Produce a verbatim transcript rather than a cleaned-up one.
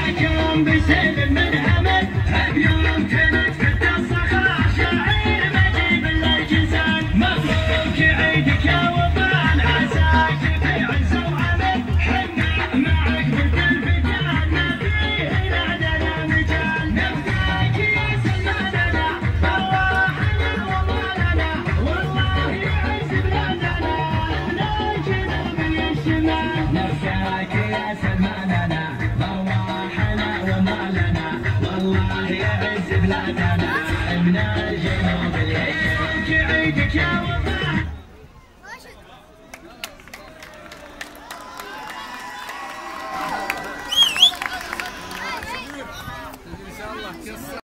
لكم بسيف من همل بيوم تنتفت الصخرة شعير مجيب للجسد مبروك عيدك يا وطن عساك في عز وعمل حنا معك بالدرب جالنا فيه نادنا مجال نفداك يا سلماننا فرحنا ومالنا والله يعز بلادنا نجينا من الشمال نفداك يا سلماننا فرحنا ومالنا والله يعز بلادنا من الجنوب اليمين عيدك يا وطن